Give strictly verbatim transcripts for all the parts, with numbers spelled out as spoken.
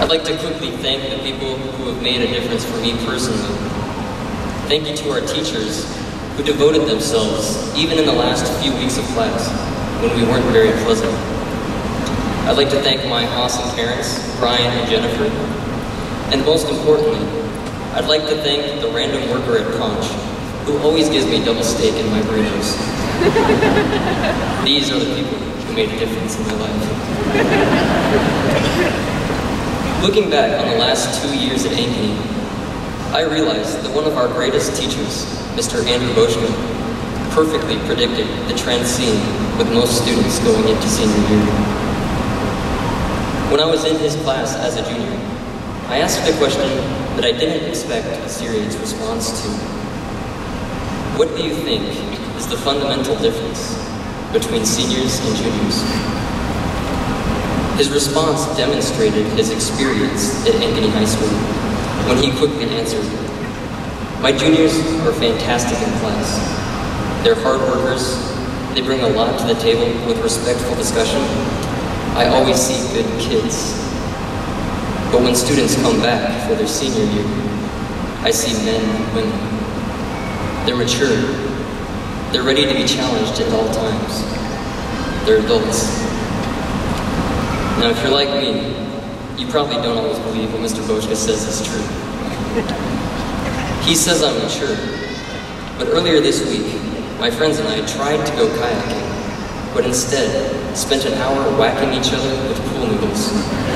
I'd like to quickly thank the people who have made a difference for me personally. Thank you to our teachers who devoted themselves, even in the last few weeks of class, when we weren't very pleasant. I'd like to thank my awesome parents, Brian and Jennifer. And most importantly, I'd like to thank the random worker at Conch, who always gives me double steak in my burritos. These are the people who made a difference in my life. Looking back on the last two years at Ankeny, I realized that one of our greatest teachers, Mister Andrew Boschke, perfectly predicted the trend seen with most students going into senior year. When I was in his class as a junior, I asked a question that I didn't expect a serious response to. What do you think is the fundamental difference between seniors and juniors? His response demonstrated his experience at Ankeny High School when he quickly answered, "My juniors are fantastic in class. They're hard workers. They bring a lot to the table with respectful discussion. I always see good kids. But when students come back for their senior year, I see men and women. They're mature. They're ready to be challenged at all times. They're adults." Now, if you're like me, you probably don't always believe what Mister Boschke says is true. He says I'm mature, but earlier this week, my friends and I tried to go kayaking, but instead spent an hour whacking each other with pool noodles.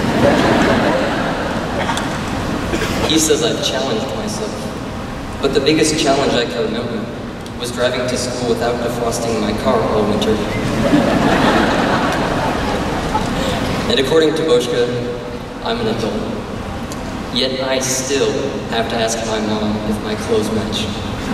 He says I've challenged myself, but the biggest challenge I can remember was driving to school without defrosting my car all winter. And according to Boschke, I'm an adult. Yet I still have to ask my mom if my clothes match.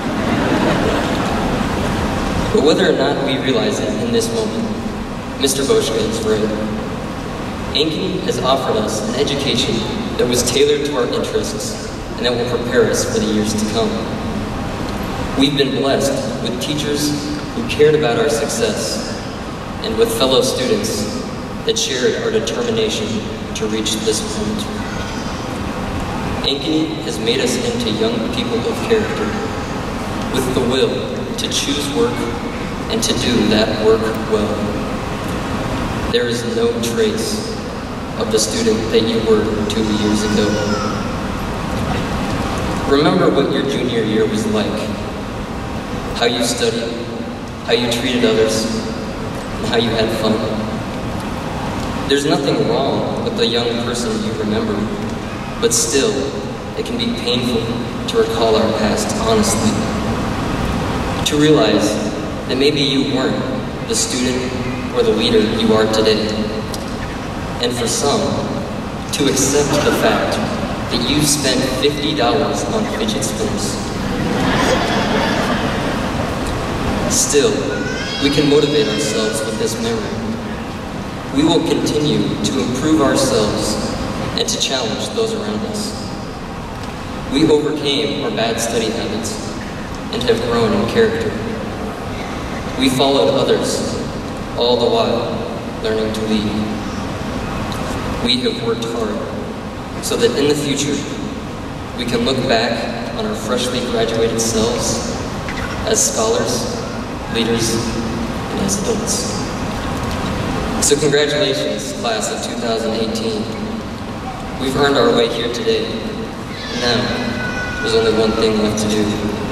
But whether or not we realize it in this moment, Mister Boschke is right. Ankeny has offered us an education that was tailored to our interests and that will prepare us for the years to come. We've been blessed with teachers who cared about our success and with fellow students that shared our determination to reach this point. Ankeny has made us into young people of character, with the will to choose work and to do that work well. There is no trace of the student that you were two years ago. Remember what your junior year was like, how you studied, how you treated others, and how you had fun. There's nothing wrong with the young person you remember, but still, it can be painful to recall our past honestly. To realize that maybe you weren't the student or the leader you are today. And for some, to accept the fact that you spent fifty dollars on fidget spinners. Still, we can motivate ourselves with this memory. We will continue to improve ourselves and to challenge those around us. We overcame our bad study habits and have grown in character. We followed others, all the while learning to lead. We have worked hard so that in the future, we can look back on our freshly graduated selves as scholars, leaders, and as adults. So congratulations, class of two thousand eighteen. We've earned our way here today. Now, there's only one thing left to do.